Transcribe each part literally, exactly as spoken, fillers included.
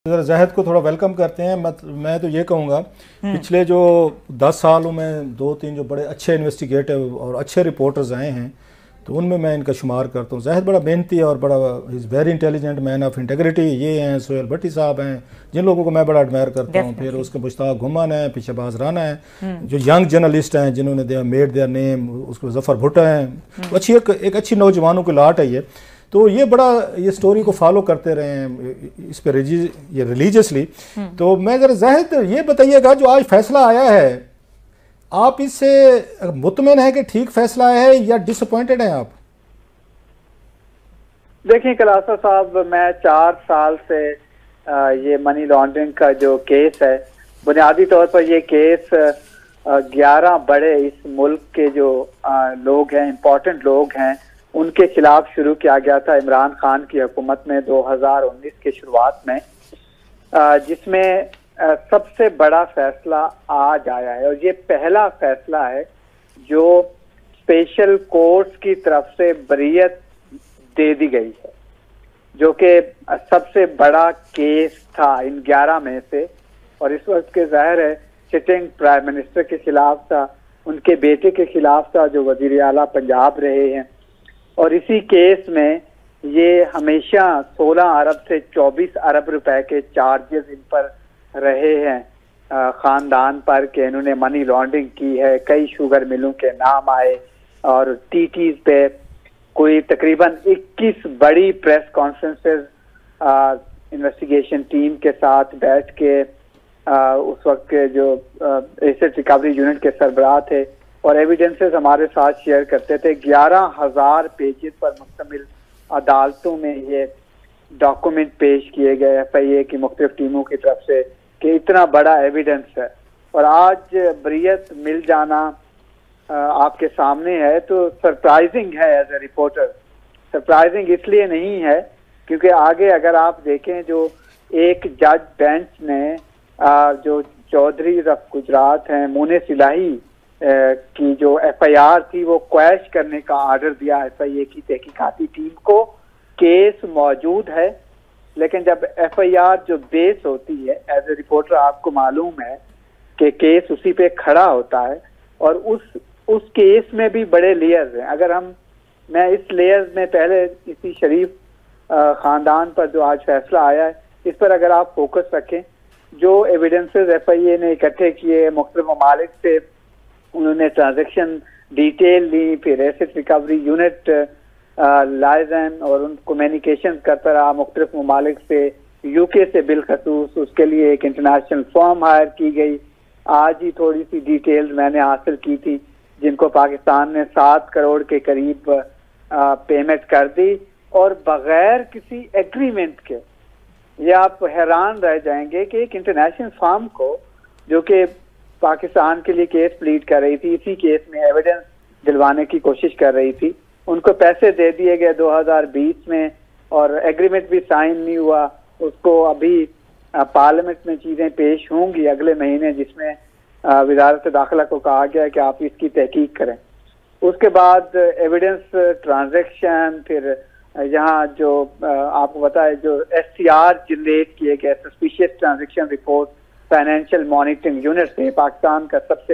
ज़रा जहद को थोड़ा वेलकम करते हैं। मत मैं तो ये कहूँगा पिछले जो दस सालों में दो तीन जो बड़े अच्छे इन्वेस्टिगेटिव और अच्छे रिपोर्टर्स आए हैं तो उनमें मैं इनका शुमार करता हूँ। जहद बड़ा मेहनती है और बड़ा is very intelligent man of integrity. ये हैं सोहेल भट्टी साहब हैं जिन लोगों को मैं बड़ा एडमायर करता हूँ। फिर उसके मुश्ताक घुमान है, पीछे बाज राना है जो यंग जर्नलिस्ट हैं जिन्होंने दे मेड देयर नेम, उसको जफ़र भुट्टो हैं। अच्छी एक, एक अच्छी नौजवानों की लाट है ये। तो ये बड़ा ये स्टोरी को फॉलो करते रहे हैं इस पर ये रिलीजियसली। तो मैं ज़रा जहद ये बताइएगा जो आज फैसला आया है आप इससे मुतमिन है कि ठीक फैसला है या डिसअपॉइंटेड हैं आप? देखिए कलासा साहब, मैं चार साल से आ, ये मनी लॉन्ड्रिंग का जो केस है, बुनियादी तौर पर ये केस ग्यारह बड़े इस मुल्क के जो आ, लोग हैं, इम्पोर्टेंट लोग हैं, उनके खिलाफ शुरू किया गया था इमरान खान की हुकूमत में दो हज़ार उन्नीस के शुरुआत में, जिसमें सबसे बड़ा फैसला आज आया है। और ये पहला फैसला है जो स्पेशल कोर्ट्स की तरफ से बरीयत दे दी गई है, जो कि सबसे बड़ा केस था इन ग्यारह में से। और इस वक्त के ज़ाहिर है सिटिंग प्राइम मिनिस्टर के खिलाफ था, उनके बेटे के खिलाफ था जो वजीर आला पंजाब रहे हैं। और इसी केस में ये हमेशा सोलह अरब से चौबीस अरब रुपए के चार्जेस इन पर रहे हैं ख़ानदान पर कि इन्होंने मनी लॉन्ड्रिंग की है। कई शुगर मिलों के नाम आए और टीटीज पे कोई तकरीबन इक्कीस बड़ी प्रेस कॉन्फ्रेंसेस इन्वेस्टिगेशन टीम के साथ बैठ के आ, उस वक्त के जो एसेट रिकवरी यूनिट के सरबराह थे और एविडेंसेस हमारे साथ शेयर करते थे। ग्यारह हजार पेजेस पर मुश्तमिल अदालतों में ये डॉक्यूमेंट पेश किए गए एफ आई ए की मुख्तलिफ टीमों की तरफ से कि इतना बड़ा एविडेंस है। और आज बरीयत मिल जाना आ, आपके सामने है तो सरप्राइजिंग है एज ए रिपोर्टर। सरप्राइजिंग इसलिए नहीं है क्योंकि आगे अगर आप देखें जो एक जज बेंच ने आ, जो चौधरी रफ गुजरात हैं मुनीस इलाही की जो एफ आई आर थी वो क्वैश करने का आर्डर दिया एफ आई ए की तहकीकाती टीम को। केस मौजूद है लेकिन जब एफ आई आर जो बेस होती है, एज ए रिपोर्टर आपको मालूम है कि केस उसी पे खड़ा होता है और उस उस केस में भी बड़े लेयर्स हैं। अगर हम मैं इस लेयर्स में पहले किसी शरीफ खानदान पर जो आज फैसला आया है इस पर अगर आप फोकस रखें, जो एविडेंसेस एफ आई ए ने इकट्ठे किए मुख्तलिफ ममालिक से, उन्होंने ट्रांजैक्शन डिटेल ली, फिर एसेट रिकवरी यूनिट लाइजन और उन कम्युनिकेशन करता रहा मुख्तलिफ ममालिक से, यूके से बिलखसूस उसके लिए एक इंटरनेशनल फर्म हायर की गई। आज ही थोड़ी सी डिटेल्स मैंने हासिल की थी जिनको पाकिस्तान ने सात करोड़ के करीब आ, पेमेंट कर दी और बगैर किसी एग्रीमेंट के। ये आप हैरान रह जाएंगे कि एक इंटरनेशनल फर्म को जो कि पाकिस्तान के लिए केस प्लीड कर रही थी, इसी केस में एविडेंस दिलवाने की कोशिश कर रही थी, उनको पैसे दे दिए गए दो हज़ार बीस में और एग्रीमेंट भी साइन नहीं हुआ। उसको अभी पार्लियामेंट में चीज़ें पेश होंगी अगले महीने जिसमें वजारत दाखिला को कहा गया है कि आप इसकी तहकीक करें। उसके बाद एविडेंस ट्रांजैक्शन, फिर यहाँ जो आपको बताए जो एस सी आर जनरेट किए गए suspicious transaction report financial monitoring unit से, पाकिस्तान का सबसे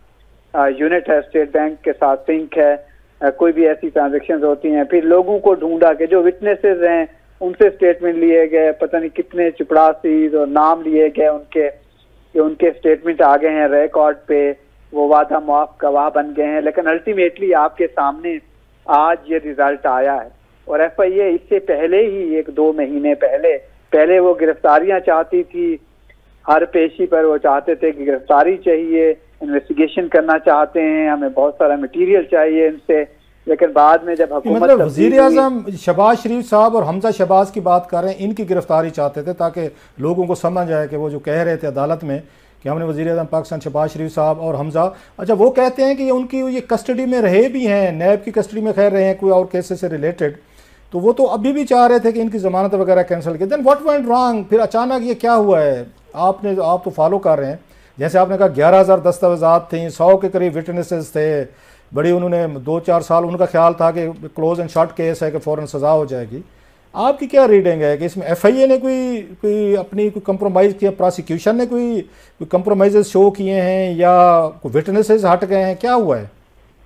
बड़ा यूनिट है, स्टेट बैंक के साथ सिंक है, आ, कोई भी ऐसी ट्रांजैक्शंस होती हैं। फिर लोगों को ढूंढा के जो विटनेसेस हैं उनसे स्टेटमेंट लिए गए, पता नहीं कितने चपड़ासी और नाम लिए गए उनके, कि उनके स्टेटमेंट आ गए हैं रिकॉर्ड पे, वो वादा मुआफ गवाह बन गए हैं। लेकिन अल्टीमेटली आपके सामने आज ये रिजल्ट आया है। और एफ आई ए इससे पहले ही एक दो महीने पहले पहले वो गिरफ्तारियां चाहती थी, हर पेशी पर वो चाहते थे कि गिरफ्तारी चाहिए, इन्वेस्टिगेशन करना चाहते हैं, हमें बहुत सारा मटेरियल चाहिए इनसे। लेकिन बाद में जब हुकूमत मतलब वज़ीर आज़म शहबाज शरीफ साहब और हमजा शहबाज की बात कर रहे हैं, इनकी गिरफ्तारी चाहते थे ताकि लोगों को समझ आए कि वो जो कह रहे थे अदालत में कि हमने वज़ीर आज़म पाकिस्तान शहबाज शरीफ साहब और हमजा, अच्छा वो कहते हैं कि ये उनकी ये कस्टडी में रहे भी हैं, नैब की कस्टडी में खैर रहे हैं कोई और केसेस से रिलेटेड, तो वो तो अभी भी चाह रहे थे कि इनकी ज़मानत वगैरह कैंसिल की। Then what went wrong? फिर अचानक ये क्या हुआ है? आपने आप तो फॉलो कर रहे हैं, जैसे आपने कहा ग्यारह हज़ार दस्तावेजात थी, सौ के करीब विटनेसेस थे, बड़ी उन्होंने दो चार साल उनका ख्याल था कि क्लोज एंड शॉर्ट केस है कि फ़ौरन सज़ा हो जाएगी। आपकी क्या रीडिंग है कि इसमें एफआईए ने कोई कोई अपनी कोई कंप्रोमाइज़ किया, प्रोसिक्यूशन ने कोई कोई कंप्रोमाइज शो किए हैं या कोई विटनेसेस हट गए हैं, क्या हुआ है?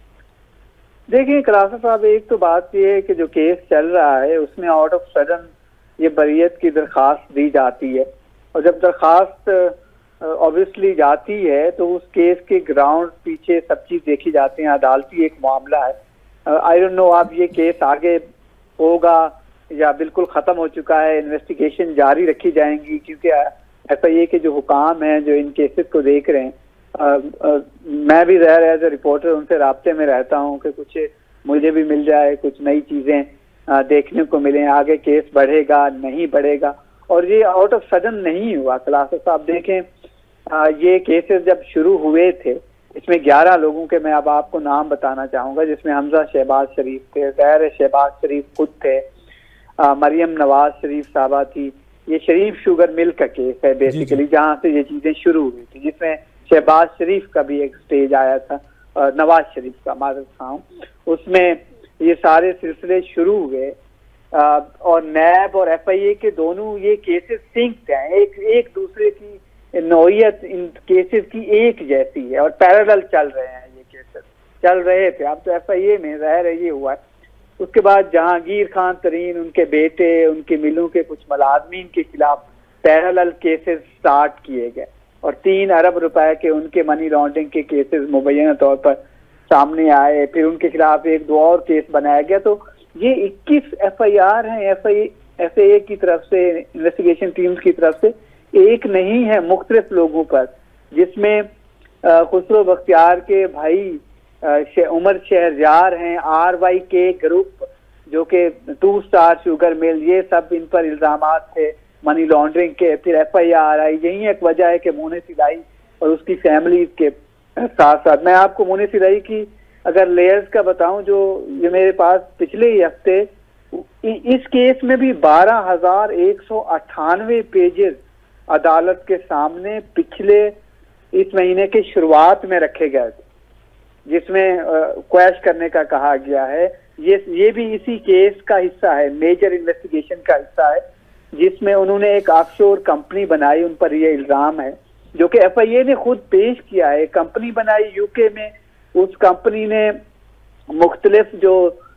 देखिए खलासा साहब, एक तो बात यह है कि जो केस चल रहा है उसमें आउट ऑफ सडन ये बरियत की दरख्वास्त दी जाती है, और जब दरख्वास्त ऑब्वियसली जाती है तो उस केस के ग्राउंड पीछे सब चीज देखी जाती है, अदालती एक मामला है। आई डोंट नो अब ये केस आगे होगा या बिल्कुल खत्म हो चुका है, इन्वेस्टिगेशन जारी रखी जाएंगी, क्योंकि एफ आई ए के जो हुकाम हैं जो इन केसेस को देख रहे हैं, आ, आ, मैं भी रह एज ए रिपोर्टर उनसे राब्ते में रहता हूँ कि कुछ मुझे भी मिल जाए, कुछ नई चीजें देखने को मिले, आगे केस बढ़ेगा नहीं बढ़ेगा। और ये आउट ऑफ सडन नहीं हुआ खलासा साहब। देखें आ, ये केसेस जब शुरू हुए थे इसमें ग्यारह लोगों के मैं अब आपको नाम बताना चाहूंगा, जिसमें हमजा शहबाज शरीफ थे, गैर शहबाज शरीफ खुद थे, आ, मरियम नवाज शरीफ साहबा थी। ये शरीफ शुगर मिल का केस है बेसिकली, जहाँ से ये चीजें शुरू हुई थी, जिसमें शहबाज शरीफ का भी एक स्टेज आया था, नवाज शरीफ का मादर खां, उसमें ये सारे सिलसिले शुरू हुए। और नैब और एफ आई ए के दोनों ये केसेस सिंक्ड हैं, एक एक दूसरे की नौयत इन केसेस की एक जैसी है और पैरेलल चल रहे हैं, ये केसेस चल रहे थे। अब तो एफ आई ए में रह रही हुआ है। उसके बाद जहांगीर खान तरीन, उनके बेटे, उनके मिलों के कुछ मुलाजमीन के खिलाफ पैरेलल केसेस स्टार्ट किए गए और तीन अरब रुपए के उनके मनी लॉन्ड्रिंग के केसेस मुबैना तौर पर सामने आए। फिर उनके खिलाफ एक दो और केस बनाया गया। तो ये इक्कीस एफ आई आर हैं एफ आई एफ ए की तरफ से, इन्वेस्टिगेशन टीम्स की तरफ से, एक नहीं है, मुख्तलिफ लोगों पर, जिसमें खुसरो बख्तियार के भाई शे, उमर शहरयार हैं, आर वाई के ग्रुप जो कि टू स्टार शुगर मिल, ये सब इन पर इल्जामात थे मनी लॉन्ड्रिंग के। फिर एफ आई आर आई। यही एक वजह है कि मोने सिलाई और उसकी फैमिली के साथ साथ, मैं आपको मोने सिलाई की अगर लेयर्स का बताऊं, जो ये मेरे पास पिछले ही हफ्ते इस केस में भी बारह हजार एक सौ अट्ठानवे पेजेस अदालत के सामने पिछले इस महीने के शुरुआत में रखे गए थे, जिसमें क्वैश करने का कहा गया है। ये ये भी इसी केस का हिस्सा है, मेजर इन्वेस्टिगेशन का हिस्सा है, जिसमें उन्होंने एक ऑफशोर कंपनी बनाई, उन पर ये इल्जाम है, जो कि एफ आई ए ने खुद पेश किया है। कंपनी बनाई यूके में, उस कंपनी ने मुख्तलिफ जो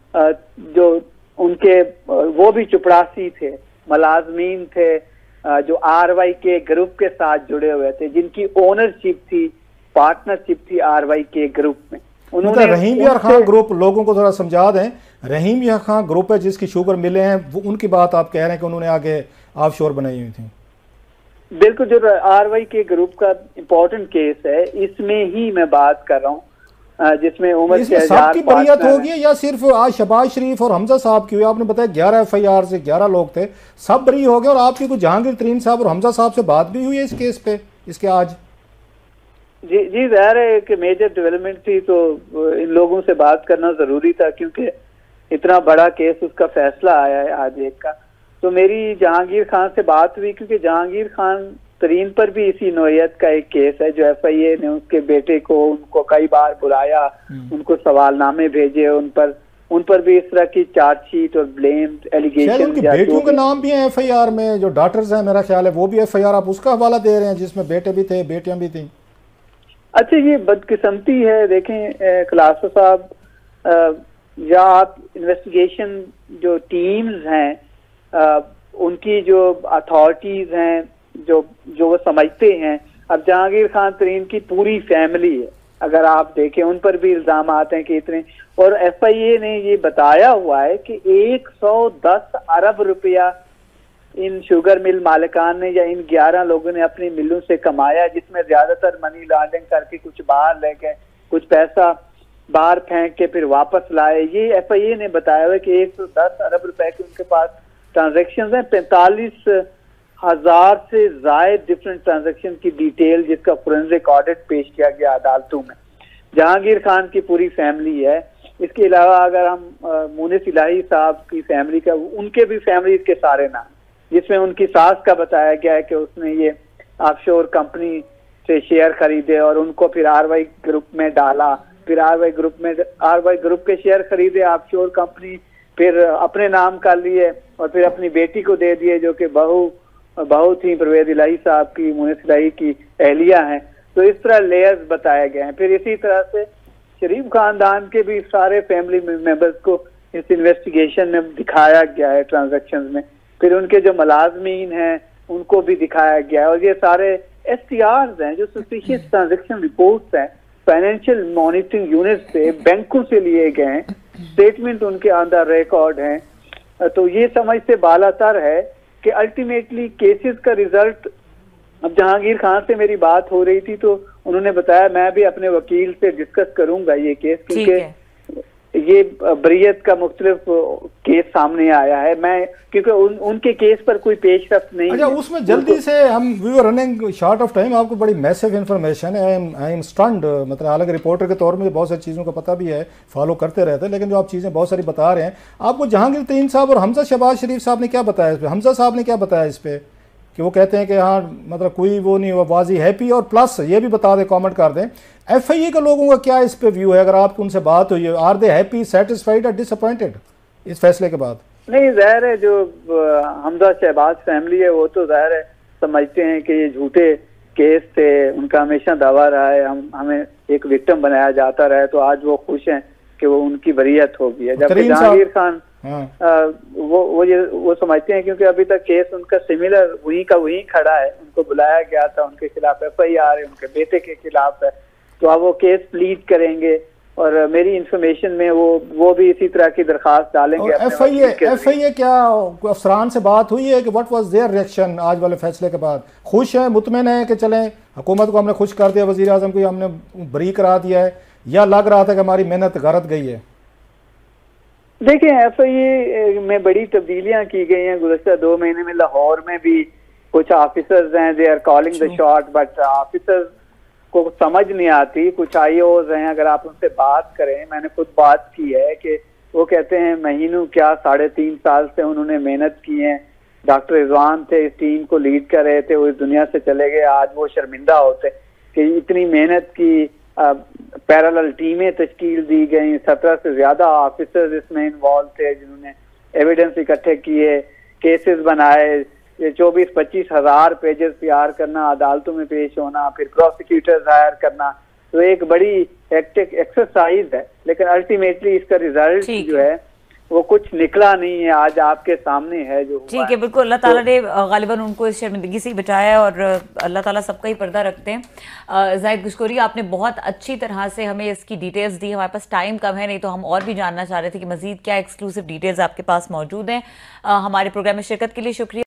जो उनके वो भी चपरासी थे, मुलाजमीन थे जो आर वाई के ग्रुप के साथ जुड़े हुए थे, जिनकी ओनरशिप थी, पार्टनरशिप थी आर वाई के ग्रुप में। उन्होंने रहीम यार खान ग्रुप, लोगों को थोड़ा समझा दें, रहीम यार खान ग्रुप है जिसकी शुगर मिले हैं, वो उनकी बात आप कह रहे हैं कि उन्होंने आगे ऑफशोर बनाई हुई थी। बिल्कुल, जो आर वाई के ग्रुप का इम्पोर्टेंट केस है, इसमें ही मैं बात कर रहा हूँ, जिसमें उमर शहरयार की बरियत होगी या सिर्फ आज शहबाज शरीफ और हमजा साहब की हुई? आपने बताया ग्यारह एफ आई आर से ग्यारह लोग थे, सब बरी हो गए, और आपकी कुछ जहांगीर तरीन साहब और हमजा साहब से बात भी हुई है इस केस पे, इसके आज? जी जी, ज़ाहिर है कि मेजर डेवलपमेंट थी तो इन लोगों से बात करना जरूरी था, क्योंकि इतना बड़ा केस, उसका फैसला आया है आज एक का। तो मेरी जहांगीर खान से बात हुई, क्योंकि जहांगीर खान तरीन पर भी इसी नौयत का एक केस है, जो एफ आई ए ने उसके बेटे को, उनको कई बार बुलाया, उनको सवालनामे भेजे, उन पर उन पर भी इस तरह की चार्जशीट और ब्लेम एलिगेशन। उनकी बेटियों के नाम भी हैं एफ आई आर में, जो डॉटर्स हैं, मेरा ख्याल है वो भी एफ आई आर, आप उसका हवाला दे रहे हैं जिसमें बेटे भी थे, बेटियां भी थी। अच्छा, ये बदकिस्मती है। देखें खलासा साहब, या आप इन्वेस्टिगेशन जो टीम्स हैं, आ, उनकी जो अथॉरिटीज हैं, जो जो वो समझते हैं, अब जहांगीर खान तरीन की पूरी फैमिली है, अगर आप देखें उन पर भी इल्जाम आते हैं कि इतने, और एफ आई ए ने ये बताया हुआ है कि एक सौ दस अरब रुपया इन शुगर मिल मालिकान ने या इन ग्यारह लोगों ने अपनी मिलों से कमाया, जिसमें ज्यादातर मनी लॉन्ड्रिंग करके कुछ बाहर ले गए, कुछ पैसा बाहर फेंक के फिर वापस लाए। ये एफ आई ए ने बताया हुआ कि एक सौ दस अरब रुपए के उनके पास ट्रांजेक्शन हैं, पैंतालीस हजार से जायद डिफरेंट ट्रांजेक्शन की डिटेल, जिसका फोरेंसिक ऑडिट पेश किया गया अदालतों में। जहांगीर खान की पूरी फैमिली है। इसके अलावा अगर हम मुनिस इलाही साहब की फैमिली का, उनके भी फैमिली के सारे नाम, जिसमें उनकी सास का बताया गया है कि उसने ये ऑफशोर कंपनी से शेयर खरीदे और उनको फिर आर वाई ग्रुप में डाला, फिर आर वाई ग्रुप में आर वाई ग्रुप के शेयर खरीदे, ऑफशोर कंपनी फिर अपने नाम कर लिए और फिर अपनी बेटी को दे दिए जो कि बहू बहू थी परवेज इलाही साहब की, मुनीस इलाही की अहलिया हैं। तो इस तरह लेयर्स बताए गए हैं। फिर इसी तरह से शरीफ खानदान के भी सारे फैमिली मेंबर्स को इस इन्वेस्टिगेशन में दिखाया गया है ट्रांजैक्शंस में। फिर उनके जो मुलाजमीन हैं उनको भी दिखाया गया है। और ये सारे एस टी आर्स हैं जो सस्पिशियस ट्रांजैक्शन रिपोर्ट्स हैं, फाइनेंशियल मॉनिटरिंग यूनिट से, बैंकों से लिए गए हैं, स्टेटमेंट उनके अंदर रिकॉर्ड हैं। तो ये समझ से बालातर है कि अल्टीमेटली केसेस का रिजल्ट, अब जहांगीर खान से मेरी बात हो रही थी तो उन्होंने बताया मैं भी अपने वकील से डिस्कस करूंगा ये केस, क्योंकि ये बरियत का मुख्तलिफ केस सामने आया है। मैं क्योंकि उन, उनके केस पर कोई पेशरफ्त नहीं अच्छा, है। उसमें जल्दी से हम we were running short of time, आपको बड़ी मैसिव इन्फॉर्मेशन है। I am I am stunned, मतलब हालांकि रिपोर्टर के तौर में बहुत सारी चीज़ों का पता भी है, फॉलो करते रहते हैं, लेकिन जो आप चीज़ें बहुत सारी बता रहे हैं, आपको जहांगीर तरीन साहब और हमजा शहबाज शरीफ साहब ने क्या बताया इस पर? हमजा साहब ने क्या बताया इस पर कि वो कहते हैं कि हाँ मतलब कोई वो नहीं, वाजी हैप्पी, और प्लस ये भी बता दें, कमेंट कर दें एफ आई ए के लोगों का क्या इस पे व्यू है, अगर आपको उनसे बात हुई है, आर दे हैप्पी, सेटिस्फाइड, और डिसअपॉइंटेड इस फैसले के बाद? नहीं, जाहिर है जो हमजा शहबाज फैमिली है वो तो जाहिर है समझते हैं कि ये झूठे केस थे, उनका हमेशा दावा रहा है हम हमें एक विक्टिम बनाया जाता रहा है, तो आज वो खुश हैं कि वो उनकी बरियत हो गई है। जबकि जहांगीर खान हाँ। आ, वो वो ये वो समझते हैं क्योंकि अभी तक केस उनका सिमिलर वहीं का वहीं खड़ा है, उनको बुलाया गया था, उनके खिलाफ एफ आई आर है, उनके बेटे के खिलाफ है, तो अब वो केस प्लीड करेंगे और मेरी इंफॉर्मेशन में वो वो भी इसी तरह की दरखास्त डालेंगे। F I A F I ए क्या अफसरान से बात हुई है कि व्हाट वाज देयर रिएक्शन आज वाले फैसले के बाद? खुश है, मुतमईन है कि चलें हुकूमत को हमने खुश कर दिया, वजीर आजम को हमने बरी करा दिया है, या लग रहा था कि हमारी मेहनत गलत गई है? देखिए, एफ आई ए में बड़ी तब्दीलियां की गई हैं गुज़श्ता दो महीने में। लाहौर में भी कुछ ऑफिसर्स हैं, they are calling the shot, but officers को समझ नहीं आती। कुछ आई ओज हैं, अगर आप उनसे बात करें, मैंने खुद बात की है, कि वो कहते हैं महीनों क्या साढ़े तीन साल से उन्होंने मेहनत की है। डॉक्टर रिजवान थे, इस टीम को लीड कर रहे थे, वो इस दुनिया से चले गए। आज वो शर्मिंदा होते कि इतनी मेहनत की, पैरेलल टीमें तश्कील दी गई, सत्रह से ज्यादा ऑफिसर्स इसमें इन्वॉल्व थे जिन्होंने एविडेंस इकट्ठे किए, केसेस बनाए, चौबीस पच्चीस हजार पेजेस तैयार करना, अदालतों में पेश होना, फिर प्रोसिक्यूटर्स हायर करना, तो एक बड़ी हेक्टिक एक्सरसाइज है। लेकिन अल्टीमेटली इसका रिजल्ट जो है वो कुछ निकला नहीं है, आज आपके सामने है जो। ठीक है, बिल्कुल। अल्लाह ताला ने गालिबन उनको इस शर्मिंदगी से बचाया और अल्लाह ताला सबका ही पर्दा रखते हैं। जाहिद गुशकोरी, आपने बहुत अच्छी तरह से हमें इसकी डिटेल्स दी। हमारे पास टाइम कम है, नहीं तो हम और भी जानना चाह रहे थे कि मजीद क्या एक्सक्लूसिव डिटेल्स आपके पास मौजूद हैं। हमारे प्रोग्राम में शिरकत के लिए शुक्रिया।